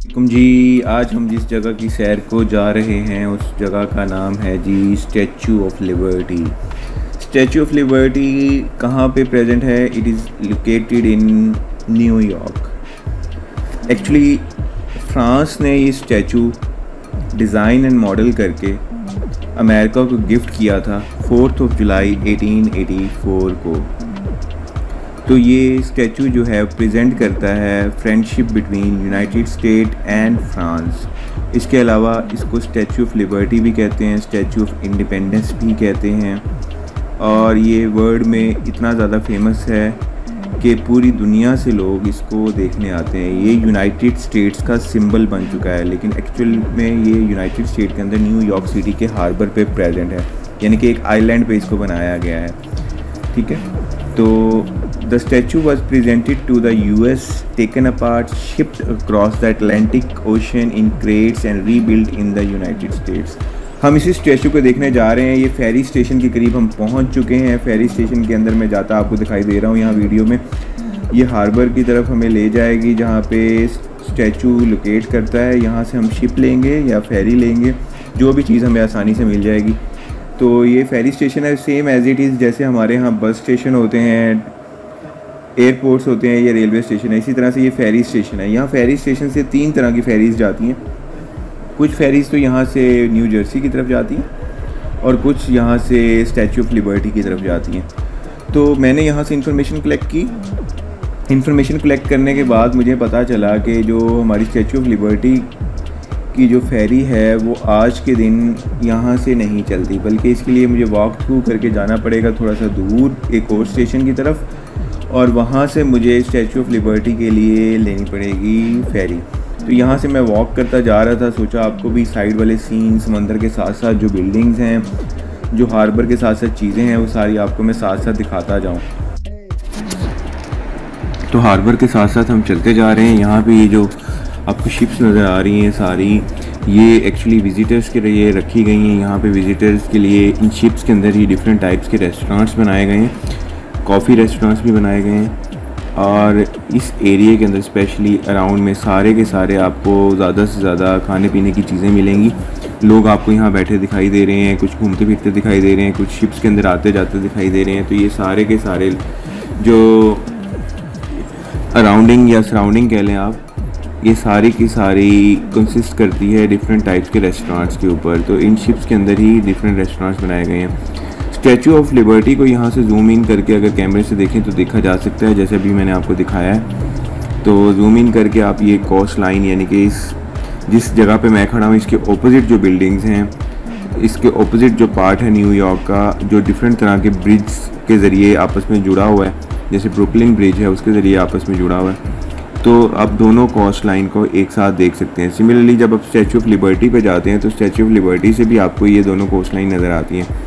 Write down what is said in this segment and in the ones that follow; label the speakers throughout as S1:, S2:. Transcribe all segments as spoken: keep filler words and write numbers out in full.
S1: कुम जी, आज हम जिस जगह की सैर को जा रहे हैं उस जगह का नाम है जी statue of liberty. Statue of liberty कहाँ पे प्रेजेंट है? It is located in New York. Actually France ने ये स्टैचू डिज़ाइन एंड मॉडल करके अमेरिका को गिफ्ट किया था fourth of July eighteen eighty four को। तो ये स्टैचू जो है प्रेजेंट करता है friendship between United State and France. इसके अलावा इसको स्टैचू ऑफ लिबर्टी भी कहते हैं, स्टैचू ऑफ इंडिपेंडेंस भी कहते हैं। और ये वर्ल्ड में इतना ज़्यादा फेमस है कि पूरी दुनिया से लोग इसको देखने आते हैं। ये यूनाइटेड स्टेट्स का सिंबल बन चुका है, लेकिन एक्चुअल में ये यूनाइटेड स्टेट के अंदर न्यूयॉर्क सिटी के हार्बर पे प्रेजेंट है, यानी कि एक आइलैंड पे इसको बनाया गया है। ठीक है, तो The statue was presented to the U S, taken apart, shipped across the Atlantic Ocean in crates and rebuilt in the United States. हम इसी स्टैचू को देखने जा रहे हैं। ये फेरी स्टेशन के करीब हम पहुंच चुके हैं। फेरी स्टेशन के अंदर मैं जाता आपको दिखाई दे रहा हूँ यहाँ वीडियो में। ये हार्बर की तरफ हमें ले जाएगी जहाँ पे स्टैचू लोकेट करता है। यहाँ से हम शिप लेंगे या फेरी लेंगे, जो भी चीज़ हमें आसानी से मिल जाएगी। तो ये फेरी स्टेशन है, सेम एज़ इट इज़ जैसे हमारे यहाँ बस स्टेशन होते हैं, एयरपोर्ट्स होते हैं या रेलवे स्टेशन है, इसी तरह से ये फेरी स्टेशन है। यहाँ फेरी स्टेशन से तीन तरह की फेरीज़ जाती हैं। कुछ फेरीज़ तो यहाँ से न्यू जर्सी की तरफ जाती हैं और कुछ यहाँ से स्टैचू ऑफ लिबर्टी की तरफ जाती हैं। तो मैंने यहाँ से इंफॉर्मेशन कलेक्ट की। इंफॉर्मेशन कलेक्ट करने के बाद मुझे पता चला कि जो हमारी स्टैचू ऑफ लिबर्टी की जो फेरी है वो आज के दिन यहाँ से नहीं चलती, बल्कि इसके लिए मुझे वॉक थ्रू करके जाना पड़ेगा थोड़ा सा दूर एक और स्टेशन की तरफ, और वहाँ से मुझे स्टैचू ऑफ लिबर्टी के लिए लेनी पड़ेगी फेरी। तो यहाँ से मैं वॉक करता जा रहा था, सोचा आपको भी साइड वाले सीन, समंदर के साथ साथ जो बिल्डिंग्स हैं, जो हार्बर के साथ साथ चीज़ें हैं, वो सारी आपको मैं साथ साथ दिखाता जाऊँ। तो हार्बर के साथ साथ हम चलते जा रहे हैं। यहाँ पे ये जो आपको शिप्स नज़र आ रही हैं सारी, ये एक्चुअली विज़िटर्स के लिए रखी गई हैं। यहाँ पे विज़िटर्स के लिए इन शिप्स के अंदर ही डिफरेंट टाइप्स के रेस्टोरेंट्स बनाए गए हैं, कॉफ़ी रेस्टोरेंट्स भी बनाए गए हैं। और इस एरिया के अंदर स्पेशली अराउंड में सारे के सारे आपको ज़्यादा से ज़्यादा खाने पीने की चीज़ें मिलेंगी। लोग आपको यहाँ बैठे दिखाई दे रहे हैं, कुछ घूमते फिरते दिखाई दे रहे हैं, कुछ शिप्स के अंदर आते जाते दिखाई दे रहे हैं। तो ये सारे के सारे जो अराउंडिंग या सराउंडिंग कह लें आप, ये सारी की सारी कंसिस्ट करती है डिफरेंट टाइप्स के रेस्टोरेंट्स के ऊपर। तो इन शिप्स के अंदर ही डिफरेंट रेस्टोरेंट्स बनाए गए हैं। स्टैचू ऑफ लिबर्टी को यहाँ से जूम इन करके अगर कैमरे से देखें तो देखा जा सकता है, जैसे अभी मैंने आपको दिखाया है। तो जूम इन करके आप ये कोस्ट लाइन, यानी कि इस जिस जगह पे मैं खड़ा हूँ इसके ऑपोजिट जो बिल्डिंग्स हैं, इसके ऑपोजिट जो पार्ट है न्यूयॉर्क का, जो डिफरेंट तरह के ब्रिज के ज़रिए आपस में जुड़ा हुआ है, जैसे ब्रुकलिन ब्रिज है उसके ज़रिए आपस में जुड़ा हुआ है। तो आप दोनों कोस्ट लाइन को एक साथ देख सकते हैं। सिमिलरली जब आप स्टैचू ऑफ लिबर्टी पे जाते हैं तो स्टैचू ऑफ लिबर्टी से भी आपको ये दोनों कोस्ट लाइन नज़र आती हैं।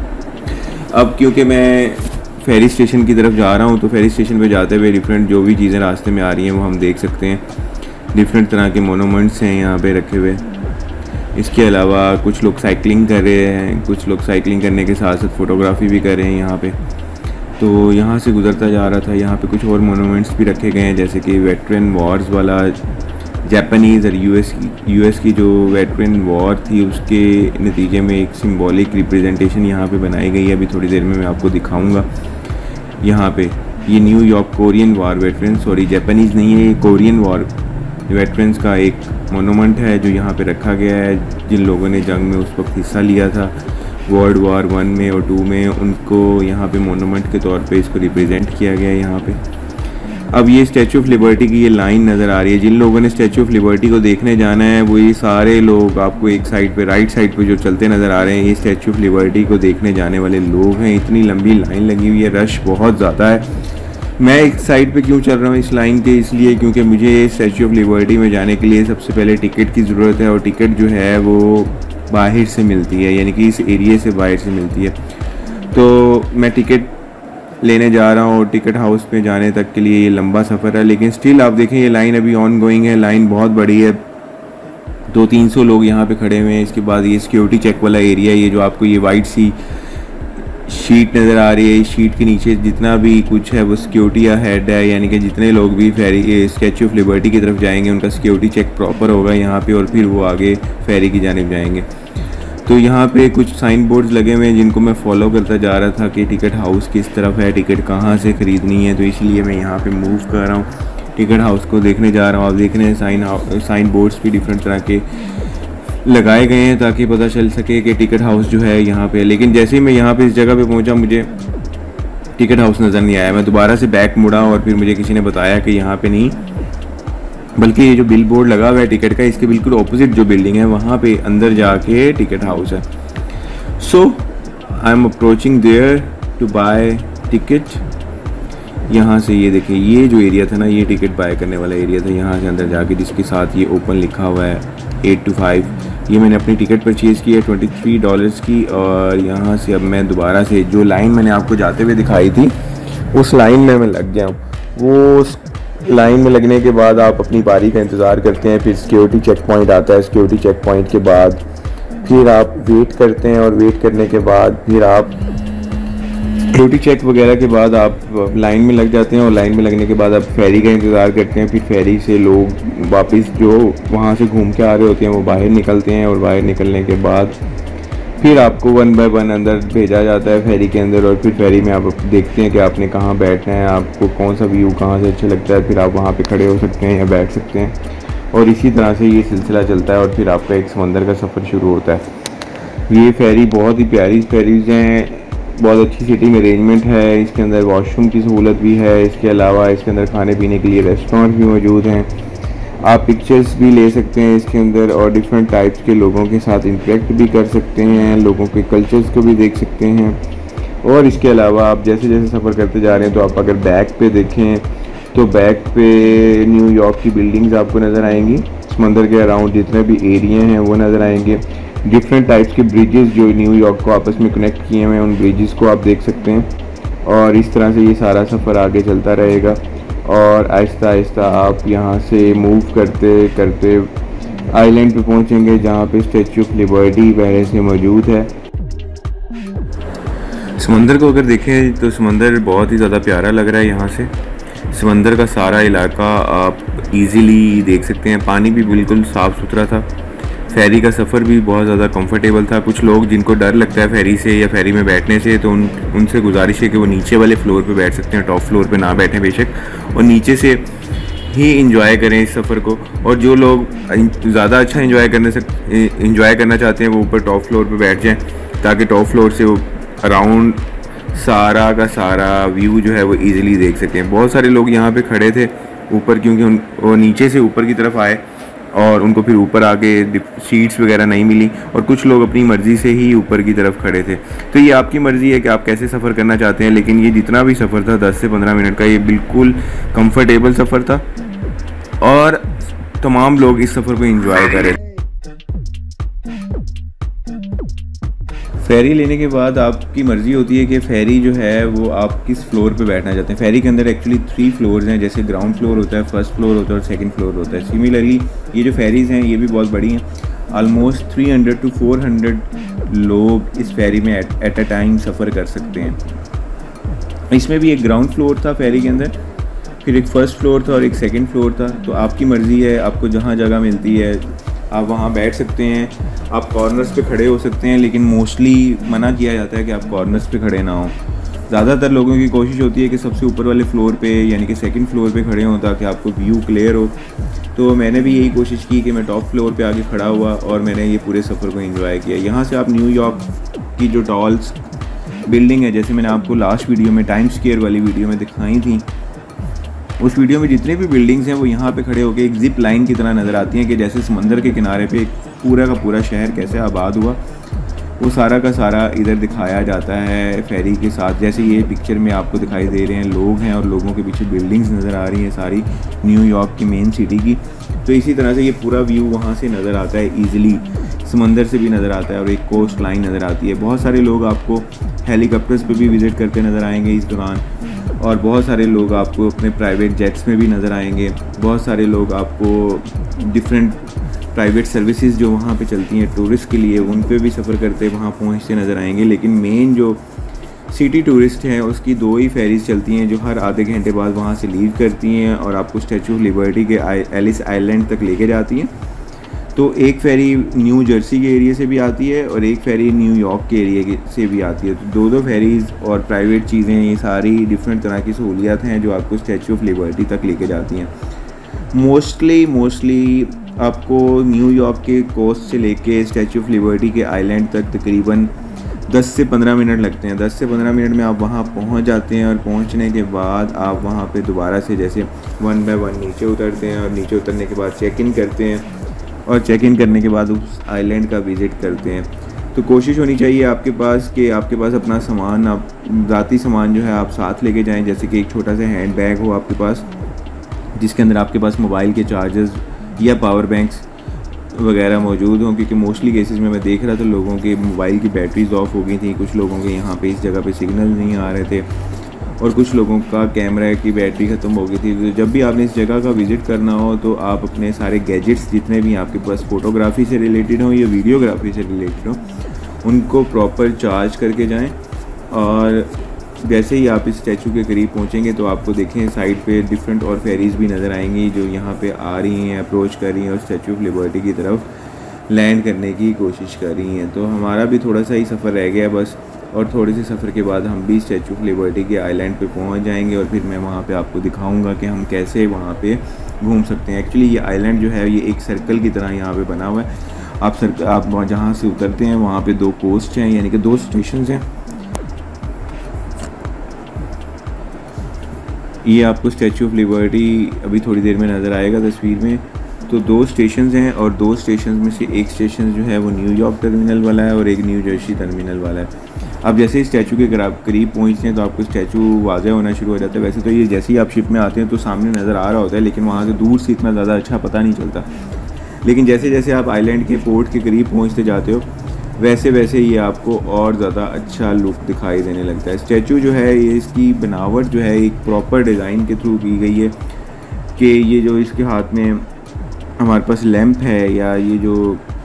S1: अब क्योंकि मैं फेरी स्टेशन की तरफ जा रहा हूँ, तो फेरी स्टेशन पे जाते हुए डिफरेंट जो भी चीज़ें रास्ते में आ रही हैं वो हम देख सकते हैं। डिफरेंट तरह के मोनूमेंट्स हैं यहाँ पे रखे हुए। इसके अलावा कुछ लोग साइकिलिंग कर रहे हैं, कुछ लोग साइकिलिंग करने के साथ साथ फ़ोटोग्राफी भी कर रहे हैं यहाँ पे। तो यहाँ से गुजरता जा रहा था, यहाँ पे कुछ और मोनूमेंट्स भी रखे गए हैं, जैसे कि वेटरन वॉर्स वाला जापानीज़ और यूएस की यूएस की जो वेटरन वॉर थी उसके नतीजे में एक सिंबॉलिक रिप्रेजेंटेशन यहाँ पे बनाई गई है। अभी थोड़ी देर में मैं आपको दिखाऊंगा। यहाँ पे ये New York Korean war veteran, sorry Japanese नहीं है, ये कोरियन वॉर वेटरन्स का एक मोनूमेंट है जो यहाँ पे रखा गया है। जिन लोगों ने जंग में उस वक्त हिस्सा लिया था वर्ल्ड वॉर वन में और टू में, उनको यहाँ पे मोनूमेंट के तौर पे इसको रिप्रेजेंट किया गया है यहाँ पे। अब ये स्टैचू ऑफ लिबर्टी की ये लाइन नज़र आ रही है। जिन लोगों ने स्टैचू ऑफ लिबर्टी को देखने जाना है वो ये सारे लोग आपको एक साइड पे, राइट साइड पे जो चलते नज़र आ रहे हैं, ये स्टैचू ऑफ लिबर्टी को देखने जाने वाले लोग हैं। इतनी लंबी लाइन लगी हुई है, रश बहुत ज़्यादा है। मैं एक साइड पे क्यों चल रहा हूँ इस लाइन के? इसलिए क्योंकि मुझे स्टैचू ऑफ लिबर्टी में जाने के लिए सबसे पहले टिकट की ज़रूरत है, और टिकट जो है वो बाहर से मिलती है, यानी कि इस एरिए से बाहर से मिलती है। तो मैं टिकट लेने जा रहा हूँ और टिकट हाउस पे जाने तक के लिए ये लंबा सफ़र है, लेकिन स्टिल आप देखें ये लाइन अभी ऑन गोइंग है। लाइन बहुत बड़ी है, दो तीन सौ लोग यहाँ पे खड़े हुए हैं। इसके बाद ये सिक्योरिटी चेक वाला एरिया है, ये जो आपको ये वाइट सी शीट नज़र आ रही है। इस शीट के नीचे जितना भी कुछ है वो सिक्योरिटी या हेड है, यानी कि जितने लोग भी फेरी स्टैच्यू ऑफ लिबर्टी की तरफ जाएंगे उनका सिक्योरिटी चेक प्रॉपर होगा यहाँ पे, और फिर वो आगे फेरी की जानिब जाएंगे। तो यहाँ पे कुछ साइन बोर्ड्स लगे हुए हैं जिनको मैं फॉलो करता जा रहा था कि टिकट हाउस किस तरफ है, टिकट कहाँ से ख़रीदनी है। तो इसलिए मैं यहाँ पे मूव कर रहा हूँ, टिकट हाउस को देखने जा रहा हूँ। आप देख रहे हैं साइन साइन बोर्ड्स भी डिफरेंट तरह के लगाए गए हैं ताकि पता चल सके कि टिकट हाउस जो है यहाँ पे। लेकिन जैसे ही मैं यहाँ पे इस जगह पे पहुँचा मुझे टिकट हाउस नज़र नहीं आया। मैं दोबारा से बैक मुड़ा और फिर मुझे किसी ने बताया कि यहाँ पे नहीं, बल्कि ये जो बिल बोर्ड लगा हुआ है टिकट का, इसके बिल्कुल ऑपोजिट जो बिल्डिंग है वहाँ पे अंदर जाके टिकट हाउस है। So I am approaching there to buy ticket. यहाँ से ये देखिए, ये जो एरिया था ना, ये टिकट बाय करने वाला एरिया था। यहाँ से अंदर जाके जिसके साथ ये ओपन लिखा हुआ है एट टू फाइव, ये मैंने अपनी टिकट परचेज़ की है ट्वेंटी थ्री डॉलर्स की। और यहाँ से अब मैं दोबारा से जो लाइन मैंने आपको जाते हुए दिखाई थी उस लाइन में मैं लग गया हूँ। वो लाइन में लगने के बाद आप अपनी बारी का इंतज़ार करते हैं, फिर सिक्योरिटी चेक पॉइंट आता है। सिक्योरिटी चेक पॉइंट के बाद फिर आप वेट करते हैं, और वेट करने के बाद फिर आप सिक्योरिटी चेक वगैरह के बाद आप लाइन में लग जाते हैं, और लाइन में लगने के बाद आप फेरी का इंतज़ार करते हैं। फिर फेरी से लोग वापस जो वहाँ से घूम के आ रहे होते हैं वो बाहर निकलते हैं, और बाहर निकलने के बाद फिर आपको वन बाय वन अंदर भेजा जाता है फेरी के अंदर। और फिर फेरी में आप देखते हैं कि आपने कहाँ बैठना है, आपको कौन सा व्यू कहाँ से अच्छा लगता है, फिर आप वहाँ पे खड़े हो सकते हैं या बैठ सकते हैं। और इसी तरह से ये सिलसिला चलता है, और फिर आपका एक समंदर का सफ़र शुरू होता है। ये फेरी बहुत ही प्यारी फेरीज़ हैं, बहुत अच्छी सीटिंग अरेंजमेंट है, इसके अंदर वॉशरूम की सहूलत भी है। इसके अलावा इसके अंदर खाने पीने के लिए रेस्टोरेंट भी मौजूद हैं। आप पिक्चर्स भी ले सकते हैं इसके अंदर, और डिफरेंट टाइप्स के लोगों के साथ इंटरेक्ट भी कर सकते हैं, लोगों के कल्चर्स को भी देख सकते हैं। और इसके अलावा आप जैसे जैसे सफ़र करते जा रहे हैं, तो आप अगर बैक पे देखें तो बैक पे न्यूयॉर्क की बिल्डिंग्स आपको नज़र आएंगी। समंदर के अराउंड जितने भी एरिया हैं वो नज़र आएंगे। डिफरेंट टाइप्स के ब्रिजेस जो न्यूयॉर्क को आपस में कनेक्ट किए हुए हैं, उन ब्रिजेस को आप देख सकते हैं। और इस तरह से ये सारा सफ़र आगे चलता रहेगा, और आहिस्ता आहिस्ता आप यहाँ से मूव करते करते आइलैंड पे पहुँचेंगे जहाँ पे स्टैच्यू ऑफ लिबर्टी पहले से मौजूद है। समंदर को अगर देखें तो समंदर बहुत ही ज़्यादा प्यारा लग रहा है। यहाँ से समंदर का सारा इलाका आप इजीली देख सकते हैं। पानी भी बिल्कुल साफ़ सुथरा था। फेरी का सफ़र भी बहुत ज़्यादा कंफर्टेबल था। कुछ लोग जिनको डर लगता है फेरी से या फेरी में बैठने से, तो उन उनसे गुजारिश है कि वो नीचे वाले फ्लोर पे बैठ सकते हैं, टॉप फ्लोर पे ना बैठें बेशक, और नीचे से ही इंजॉय करें इस सफ़र को। और जो लोग ज़्यादा अच्छा इंजॉय करने से इंजॉय करना चाहते हैं वो ऊपर टॉप फ्लोर पे बैठ जाएं, ताकि टॉप फ्लोर से वो अराउंड सारा का सारा व्यू जो है वो ईज़िली देख सकें। बहुत सारे लोग यहाँ पे खड़े थे ऊपर, क्योंकि उन वो नीचे से ऊपर की तरफ आए और उनको फिर ऊपर आके सीट्स वगैरह नहीं मिली, और कुछ लोग अपनी मर्ज़ी से ही ऊपर की तरफ खड़े थे। तो ये आपकी मर्ज़ी है कि आप कैसे सफ़र करना चाहते हैं, लेकिन ये जितना भी सफ़र था दस से पंद्रह मिनट का, ये बिल्कुल कंफर्टेबल सफ़र था, और तमाम लोग इस सफ़र को एंजॉय करें। फेरी लेने के बाद आपकी मर्ज़ी होती है कि फ़ेरी जो है वो आप किस फ्लोर पे बैठना चाहते हैं। फेरी के अंदर एक्चुअली थ्री फ्लोर्स हैं, जैसे ग्राउंड फ्लोर होता है, फर्स्ट फ्लोर होता है और सेकंड फ्लोर होता है। सिमिलरली ये जो फेरीज़ हैं ये भी बहुत बड़ी हैं। Almost three hundred to four hundred लोग इस फेरी में एट अ टाइम सफ़र कर सकते हैं। इसमें भी एक ग्राउंड फ्लोर था फेरी के अंदर, फिर एक फ़र्स्ट फ्लोर था और एक सेकंड फ्लोर था। तो आपकी मर्ज़ी है, आपको जहाँ जगह मिलती है आप वहाँ बैठ सकते हैं। आप कॉर्नर्स पे खड़े हो सकते हैं, लेकिन मोस्टली मना किया जाता है कि आप कॉर्नर्स पे खड़े ना हों। ज़्यादातर लोगों की कोशिश होती है कि सबसे ऊपर वाले फ्लोर पे यानी कि सेकंड फ्लोर पे खड़े हों ताकि आपको व्यू क्लियर हो। तो मैंने भी यही कोशिश की कि मैं टॉप फ्लोर पे आके खड़ा हुआ और मैंने ये पूरे सफ़र को एंजॉय किया। यहाँ से आप न्यूयॉर्क की जो टॉल्स बिल्डिंग है, जैसे मैंने आपको लास्ट वीडियो में टाइम स्क्वायर वाली वीडियो में दिखाई थी, उस वीडियो में जितनी भी बिल्डिंग्स हैं वो यहाँ पे खड़े होकर एक जिप लाइन की तरह नज़र आती हैं कि जैसे समंदर के किनारे पे पूरा का पूरा शहर कैसे आबाद हुआ, वो सारा का सारा इधर दिखाया जाता है फेरी के साथ। जैसे ये पिक्चर में आपको दिखाई दे रहे हैं लोग हैं और लोगों के पीछे बिल्डिंग्स नज़र आ रही हैं सारी न्यूयॉर्क की मेन सिटी की। तो इसी तरह से ये पूरा व्यू वहाँ से नज़र आता है, ईज़िली समंदर से भी नज़र आता है और एक कोस्ट लाइन नज़र आती है। बहुत सारे लोग आपको हेलीकॉप्टर्स पे भी विज़िट करते नज़र आएंगे इस दौरान, और बहुत सारे लोग आपको अपने प्राइवेट जेट्स में भी नज़र आएंगे। बहुत सारे लोग आपको डिफरेंट प्राइवेट सर्विसेज जो वहाँ पे चलती हैं टूरिस्ट के लिए, उन पे भी सफ़र करते वहाँ पहुँचते नज़र आएंगे। लेकिन मेन जो सिटी टूरिस्ट हैं उसकी दो ही फेरीज़ चलती हैं जो हर आधे घंटे बाद वहाँ से लीव करती हैं और आपको स्टैचू ऑफ लिबर्टी के एलिस आइलैंड तक लेके जाती हैं। तो एक फेरी न्यू जर्सी के एरिया से भी आती है और एक फेरी न्यूयॉर्क के एरिया से भी आती है। तो दो दो फेरीज़ और प्राइवेट चीज़ें, ये सारी डिफरेंट तरह की सहूलियात हैं जो आपको स्टैचू ऑफ लिबर्टी तक लेके जाती हैं। मोस्टली मोस्टली आपको न्यूयॉर्क के कोस्ट से लेके स्टैचू ऑफ लिबर्टी के आइलैंड तक तकरीबन दस से पंद्रह मिनट लगते हैं। दस से पंद्रह मिनट में आप वहाँ पहुँच जाते हैं और पहुँचने के बाद आप वहाँ पे दोबारा से जैसे वन बाय वन नीचे उतरते हैं और नीचे उतरने के बाद चेक इन करते हैं और चेक इन करने के बाद उस आइलैंड का विज़िट करते हैं। तो कोशिश होनी चाहिए आपके पास कि आपके पास अपना सामान, आप ज़ाती सामान जो है आप साथ लेके जाएं, जैसे कि एक छोटा सा हैंड बैग हो आपके पास जिसके अंदर आपके पास मोबाइल के चार्जर्स या पावर बैंक्स वगैरह मौजूद हों, क्योंकि मोस्टली केसेस में मैं देख रहा था लोगों के मोबाइल की बैटरीज ऑफ हो गई थी, कुछ लोगों के यहाँ पे इस जगह पे सिग्नल नहीं आ रहे थे और कुछ लोगों का कैमरा की बैटरी ख़त्म हो गई थी। तो जब भी आपने इस जगह का विज़िट करना हो तो आप अपने सारे गैजेट्स जितने भी आपके पास फ़ोटोग्राफी से रिलेटेड हों या वीडियोग्राफी से रिलेटेड हों उनको प्रॉपर चार्ज करके जाएं। और जैसे ही आप इस स्टैचू के करीब पहुंचेंगे तो आपको देखें साइड पे डिफरेंट और फेरीज़ भी नज़र आएंगी जो यहाँ पे आ रही हैं, अप्रोच कर रही हैं और स्टैचू ऑफ लिबर्टी की तरफ लैंड करने की कोशिश कर रही हैं। तो हमारा भी थोड़ा सा ही सफ़र रह गया बस, और थोड़े से सफ़र के बाद हम भी स्टैचू ऑफ लिबर्टी के आइलैंड पे पहुंच जाएंगे और फिर मैं वहाँ पे आपको दिखाऊंगा कि हम कैसे वहाँ पे घूम सकते हैं। एक्चुअली ये आइलैंड जो है ये एक सर्कल की तरह यहाँ पे बना हुआ है। आप सर्कल आप जहाँ से उतरते हैं वहाँ पे दो कोस्ट हैं, यानी कि दो स्टेशन हैं। ये आपको स्टैचू ऑफ लिबर्टी अभी थोड़ी देर में नज़र आएगा तस्वीर में। तो दो स्टेशंस हैं और दो स्टेशंस में से एक स्टेशन जो है वो न्यूयॉर्क टर्मिनल वाला है और एक न्यू जर्सी टर्मिनल वाला है। अब जैसे ही स्टैचू के करीब पहुंचते हैं तो आपको स्टैचू वाज़े होना शुरू हो जाता है। वैसे तो ये जैसे ही आप शिप में आते हैं तो सामने नज़र आ रहा होता है, लेकिन वहाँ से दूर से इतना ज़्यादा अच्छा पता नहीं चलता। लेकिन जैसे जैसे आप आइलैंड के पोर्ट के करीब पहुँचते जाते हो वैसे वैसे ये आपको और ज़्यादा अच्छा लुक दिखाई देने लगता है। स्टैचू जो है ये इसकी बनावट जो है एक प्रॉपर डिज़ाइन के थ्रू की गई है कि ये जो इसके हाथ में हमारे पास लैंप है या ये जो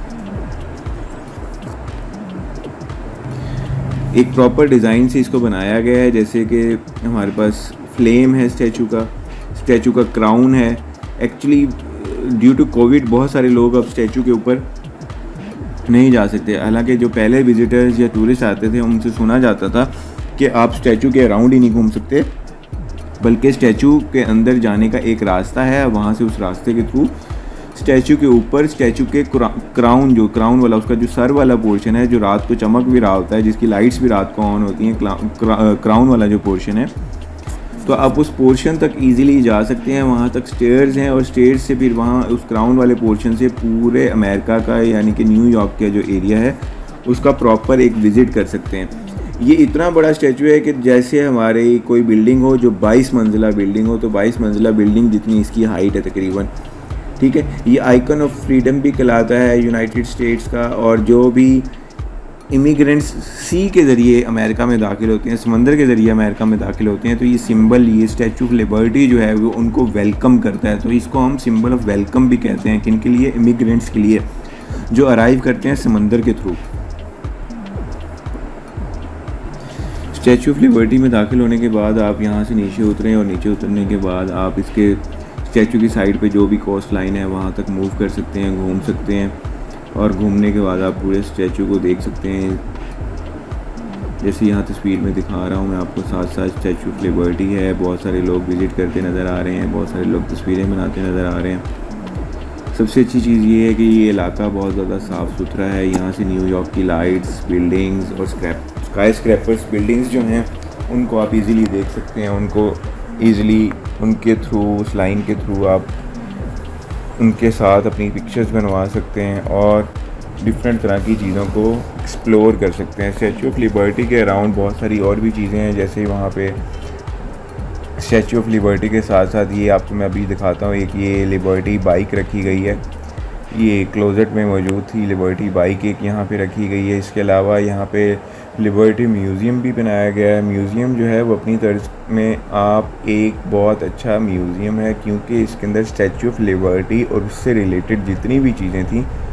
S1: एक प्रॉपर डिज़ाइन से इसको बनाया गया है, जैसे कि हमारे पास फ्लेम है स्टैचू का, स्टैचू का क्राउन है। एक्चुअली ड्यू टू कोविड बहुत सारे लोग अब स्टैचू के ऊपर नहीं जा सकते। हालांकि जो पहले विजिटर्स या टूरिस्ट आते थे उनसे सुना जाता था कि आप स्टैचू के अराउंड ही नहीं घूम सकते, बल्कि स्टैचू के अंदर जाने का एक रास्ता है, वहाँ से उस रास्ते के थ्रू स्टैचू के ऊपर स्टैचू के क्राउन जो क्राउन वाला उसका जो सर वाला पोर्शन है जो रात को चमक भी रहा होता है, जिसकी लाइट्स भी रात को ऑन होती हैं, क्राउन वाला जो पोर्शन है, तो आप उस पोर्शन तक इजीली जा सकते हैं। वहाँ तक स्टेयर्स हैं और स्टेयर्स से फिर वहाँ उस क्राउन वाले पोर्शन से पूरे अमेरिका का यानी कि न्यूयॉर्क का जो एरिया है उसका प्रॉपर एक विज़िट कर सकते हैं। ये इतना बड़ा स्टैचू है कि जैसे हमारे कोई बिल्डिंग हो जो बाईस मंजिला बिल्डिंग हो, तो बाईस मंजिला बिल्डिंग जितनी इसकी हाइट है तकरीबन, ठीक है। ये आइकन ऑफ फ्रीडम भी कहलाता है यूनाइटेड स्टेट्स का। और जो भी इमिग्रेंट्स सी के ज़रिए अमेरिका में दाखिल होते हैं, समंदर के ज़रिए अमेरिका में दाखिल होते हैं, तो ये सिंबल, ये स्टैचू ऑफ लिबर्टी जो है वो उनको वेलकम करता है। तो इसको हम सिंबल ऑफ वेलकम भी कहते हैं। किन के लिए? इमिग्रेंट्स के लिए जो अराइव करते हैं समंदर के थ्रू। स्टैचू ऑफ लिबर्टी में दाखिल होने के बाद आप यहाँ से नीचे उतरें और नीचे उतरने के बाद आप इसके स्टैचू की साइड पे जो भी कोस्ट लाइन है वहाँ तक मूव कर सकते हैं, घूम सकते हैं। और घूमने के बाद आप पूरे स्टैचू को देख सकते हैं। जैसे यहाँ तस्वीर में दिखा रहा हूँ मैं आपको, साथ साथ स्टैचू ऑफ लिबर्टी है। बहुत सारे लोग विज़िट करते नज़र आ रहे हैं, बहुत सारे लोग तस्वीरें बनाते नज़र आ रहे हैं। सबसे अच्छी चीज़ ये है कि ये इलाका बहुत ज़्यादा साफ़ सुथरा है। यहाँ से न्यूयॉर्क की लाइट्स, बिल्डिंग्स और स्क्रैप स्काई स्क्रैपर्स बिल्डिंग्स जो हैं उनको आप इजीली देख सकते हैं। उनको इजीली उनके थ्रू, उस लाइन के थ्रू आप उनके साथ अपनी पिक्चर्स बनवा सकते हैं और डिफरेंट तरह की चीज़ों को एक्सप्लोर कर सकते हैं। स्टैचू ऑफ लिबर्टी के अराउंड बहुत सारी और भी चीज़ें हैं, जैसे वहाँ पे स्टैचू ऑफ लिबर्टी के साथ साथ ये आपको मैं अभी दिखाता हूँ, एक ये लिबर्टी बाइक रखी गई है। ये क्लोजेट में मौजूद थी लिबर्टी बाइक, एक यहाँ पे रखी गई है। इसके अलावा यहाँ पे लिबर्टी म्यूज़ियम भी बनाया गया है। म्यूज़ियम जो है वो अपनी तर्ज में आप एक बहुत अच्छा म्यूज़ियम है, क्योंकि इसके अंदर स्टैचू ऑफ लिबर्टी और उससे रिलेटेड जितनी भी चीज़ें थी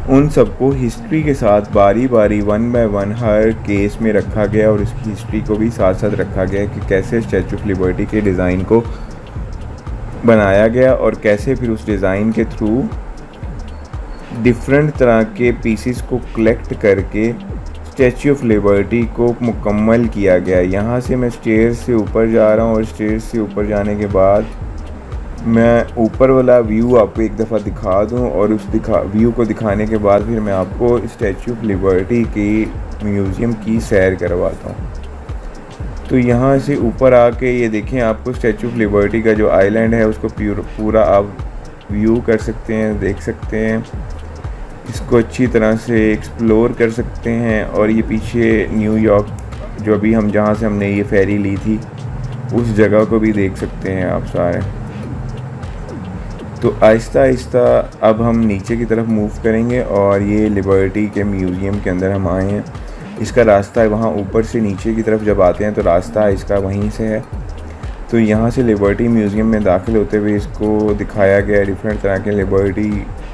S1: उन सबको हिस्ट्री के साथ बारी बारी वन बाय वन हर केस में रखा गया और इसकी हिस्ट्री को भी साथ साथ रखा गया कि कैसे स्टैचू ऑफ लिबर्टी के डिज़ाइन को बनाया गया और कैसे फिर उस डिज़ाइन के थ्रू डिफरेंट तरह के पीसेस को कलेक्ट करके स्टैचू ऑफ लिबर्टी को मुकम्मल किया गया। यहाँ से मैं स्टेयर से ऊपर जा रहा हूँ और स्टेयर से ऊपर जाने के बाद मैं ऊपर वाला व्यू आपको एक दफ़ा दिखा दूँ और उस दिखा व्यू को दिखाने के बाद फिर मैं आपको स्टैचू ऑफ लिबर्टी की म्यूज़ियम की सैर करवाता हूँ। तो यहाँ से ऊपर आके ये देखें, आपको स्टैचू ऑफ लिबर्टी का जो आइलैंड है उसको पूरा आप व्यू कर सकते हैं, देख सकते हैं, इसको अच्छी तरह से एक्सप्लोर कर सकते हैं। और ये पीछे न्यूयॉर्क जो अभी हम जहाँ से हमने ये फेरी ली थी उस जगह को भी देख सकते हैं आप सारे। तो आहिस्ता आहिस्ता अब हम नीचे की तरफ मूव करेंगे और ये लिबर्टी के म्यूज़ियम के अंदर हम आए हैं। इसका रास्ता है वहाँ ऊपर से नीचे की तरफ जब आते हैं तो रास्ता इसका वहीं से है। तो यहाँ से लिबर्टी म्यूज़ियम में दाखिल होते हुए इसको दिखाया गया है डिफरेंट तरह के लिबर्टी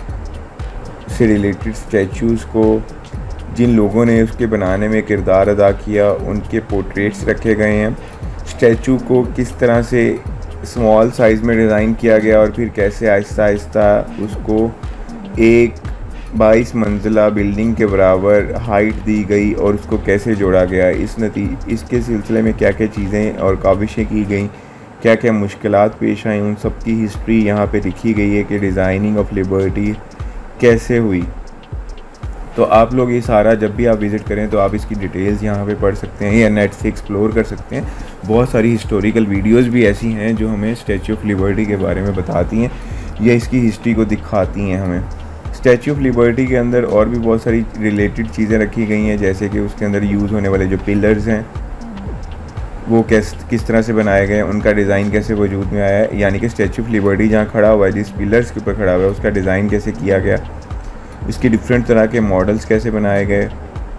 S1: से रिलेटेड स्टैचूज़ को, जिन लोगों ने उसके बनाने में किरदार अदा किया उनके पोर्ट्रेट्स रखे गए हैं। स्टैचू को किस तरह से स्मॉल साइज़ में डिज़ाइन किया गया और फिर कैसे आहिस्ता आहिस्ता उसको एक बाईस मंजिला बिल्डिंग के बराबर हाइट दी गई और उसको कैसे जोड़ा गया, इस नती इसके सिलसिले में क्या क्या चीज़ें और काविशें की गई, क्या क्या मुश्किलात पेश आई, उन सब की हिस्ट्री यहाँ पे लिखी गई है कि डिज़ाइनिंग ऑफ लिबर्टी कैसे हुई। तो आप लोग ये सारा जब भी आप विज़िट करें तो आप इसकी डिटेल्स यहाँ पे पढ़ सकते हैं या नेट से एक्सप्लोर कर सकते हैं। बहुत सारी हिस्टोरिकल वीडियोस भी ऐसी हैं जो हमें स्टैचू ऑफ लिबर्टी के बारे में बताती हैं या इसकी हिस्ट्री को दिखाती हैं हमें। स्टैचू ऑफ लिबर्टी के अंदर और भी बहुत सारी रिलेटेड चीज़ें रखी गई हैं, जैसे कि उसके अंदर यूज़ होने वाले जो पिलर्स हैं वो किस किस तरह से बनाए गए, उनका डिज़ाइन कैसे वजूद में आया है, यानी कि स्टैचू ऑफ लिबर्टी जहाँ खड़ा हुआ है, जिस पिलर्स के ऊपर खड़ा हुआ है, उसका डिज़ाइन कैसे किया गया, इसके डिफरेंट तरह के मॉडल्स कैसे बनाए गए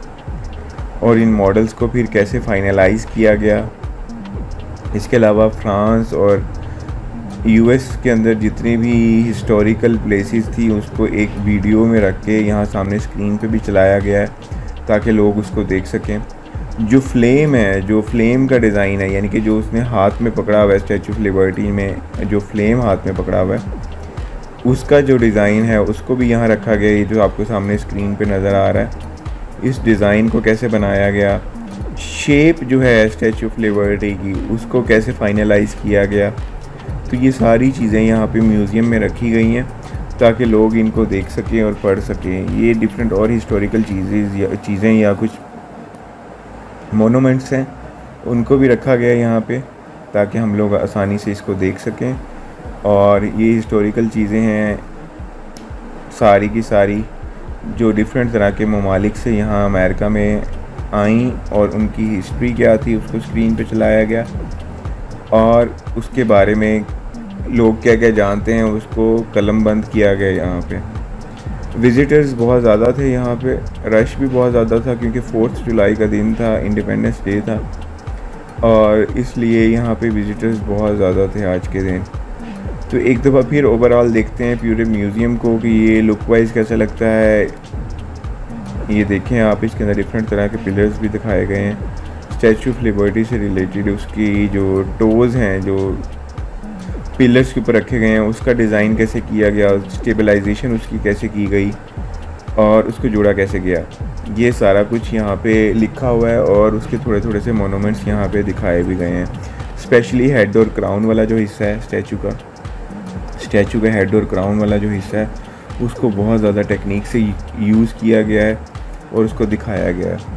S1: और इन मॉडल्स को फिर कैसे फाइनलाइज किया गया। इसके अलावा फ्रांस और यूएस के अंदर जितनी भी हिस्टोरिकल प्लेसेस थी उसको एक वीडियो में रख के यहाँ सामने स्क्रीन पे भी चलाया गया है ताकि लोग उसको देख सकें। जो फ्लेम है, जो फ्लेम का डिज़ाइन है, यानी कि जो उसने हाथ में पकड़ा हुआ है स्टैचू ऑफ लिबर्टी में, जो फ्लेम हाथ में पकड़ा हुआ है उसका जो डिज़ाइन है उसको भी यहाँ रखा गया है, जो आपको सामने स्क्रीन पे नज़र आ रहा है। इस डिज़ाइन को कैसे बनाया गया, शेप जो है स्टैचू ऑफ लिबर्टी की उसको कैसे फाइनलाइज किया गया। तो ये सारी चीज़ें यहाँ पे म्यूज़ियम में रखी गई हैं ताकि लोग इनको देख सकें और पढ़ सकें। ये डिफरेंट और हिस्टोरिकल चीज़ें या चीज़ें या कुछ मोनूमेंट्स हैं उनको भी रखा गया है यहाँ पे ताकि हम लोग आसानी से इसको देख सकें। और ये हिस्टोरिकल चीज़ें हैं सारी की सारी जो डिफरेंट तरह के ममालिक से यहाँ अमेरिका में आई और उनकी हिस्ट्री क्या थी उसको स्क्रीन पे चलाया गया और उसके बारे में लोग क्या क्या जानते हैं उसको कलम बंद किया गया। यहाँ पे विज़िटर्स बहुत ज़्यादा थे, यहाँ पे रश भी बहुत ज़्यादा था क्योंकि फोर्थ जुलाई का दिन था, इंडिपेंडेंस डे था और इसलिए यहाँ पे विज़िटर्स बहुत ज़्यादा थे आज के दिन। तो एक दफ़ा फिर ओवरऑल देखते हैं पूरे म्यूज़ियम को कि ये लुक वाइज कैसा लगता है। ये देखें आप, इसके अंदर डिफरेंट तरह के पिलर्स भी दिखाए गए हैं स्टैचू ऑफ लिबर्टी से रिलेटेड। उसकी जो टोज़ हैं जो पिलर्स के ऊपर रखे गए हैं उसका डिज़ाइन कैसे किया गया, स्टेबलाइजेशन उसकी कैसे की गई और उसको जोड़ा कैसे गया, ये सारा कुछ यहाँ पे लिखा हुआ है और उसके थोड़े थोड़े से मोनूमेंट्स यहाँ पे दिखाए भी गए हैं। स्पेशली हेड और क्राउन वाला जो हिस्सा है स्टैचू का स्टैचू का हेड और क्राउन वाला जो हिस्सा है उसको बहुत ज़्यादा टेक्निक से यूज़ किया गया है और उसको दिखाया गया है।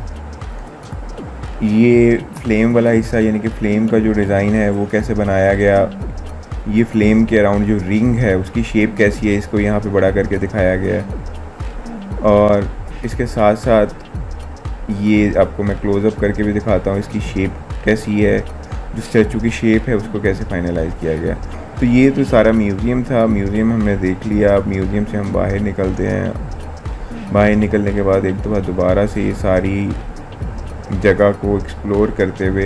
S1: ये फ्लेम वाला हिस्सा यानी कि फ्लेम का जो डिज़ाइन है वो कैसे बनाया गया, ये फ्लेम के अराउंड जो रिंग है उसकी शेप कैसी है, इसको यहाँ पे बड़ा करके दिखाया गया है। और इसके साथ साथ ये आपको मैं क्लोज़अप करके भी दिखाता हूँ इसकी शेप कैसी है, जो स्टैचू की शेप है उसको कैसे फाइनलाइज किया गया। तो ये तो सारा म्यूज़ियम था, म्यूज़ियम हमने देख लिया। अब म्यूज़ियम से हम बाहर निकलते हैं। बाहर निकलने के बाद एक दफ़ा दोबारा से ये सारी जगह को एक्सप्लोर करते हुए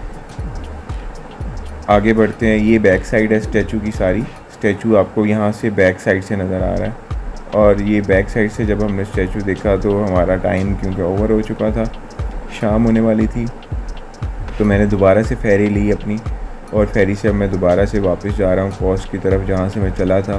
S1: आगे बढ़ते हैं। ये बैक साइड है स्टैचू की, सारी स्टैचू आपको यहाँ से बैक साइड से नज़र आ रहा है और ये बैक साइड से जब हमने स्टैचू देखा तो हमारा टाइम क्योंकि ओवर हो चुका था, शाम होने वाली थी, तो मैंने दोबारा से फेरी ली अपनी, और फेरी से अब मैं दोबारा से वापस जा रहा हूँ कोस्ट की तरफ जहाँ से मैं चला था।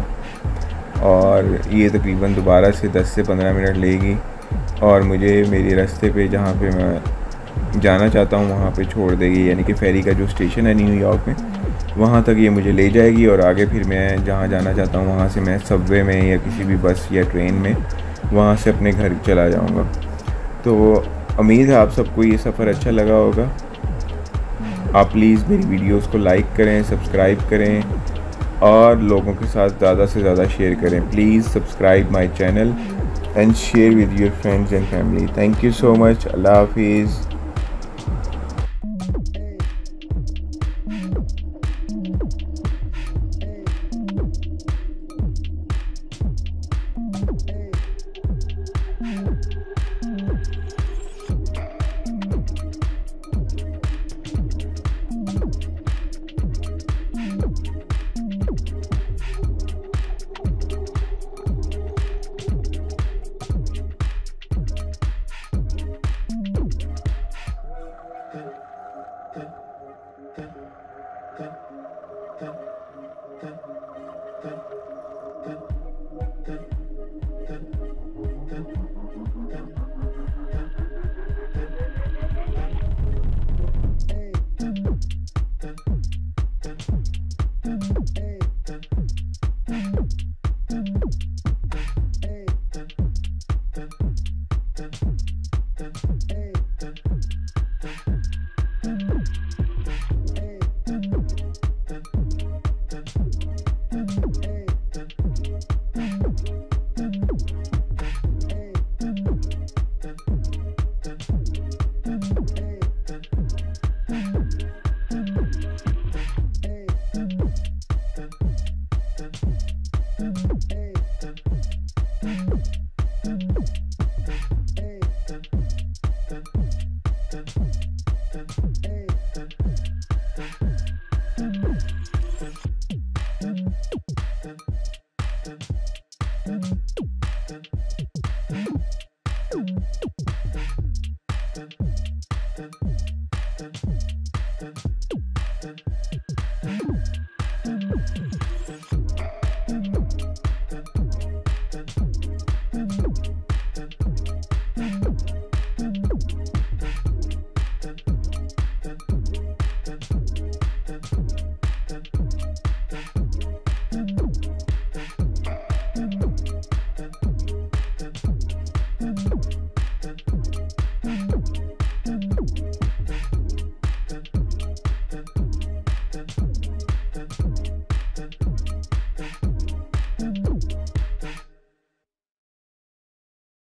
S1: और ये तकरीबन दोबारा से दस से पंद्रह मिनट लेगी और मुझे मेरे रास्ते पे जहाँ पे मैं जाना चाहता हूँ वहाँ पे छोड़ देगी, यानी कि फेरी का जो स्टेशन है न्यूयॉर्क में वहाँ तक ये मुझे ले जाएगी। और आगे फिर मैं जहाँ जाना चाहता हूँ वहाँ से मैं सबवे में या किसी भी बस या ट्रेन में वहाँ से अपने घर चला जाऊँगा। तो उम्मीद है आप सबको ये सफ़र अच्छा लगा होगा। आप प्लीज़ मेरी वीडियोस को लाइक करें, सब्सक्राइब करें और लोगों के साथ ज़्यादा से ज़्यादा शेयर करें। Please subscribe my channel and share with your friends and family. Thank you so much. अल्लाह हाफिज़।
S2: Hey,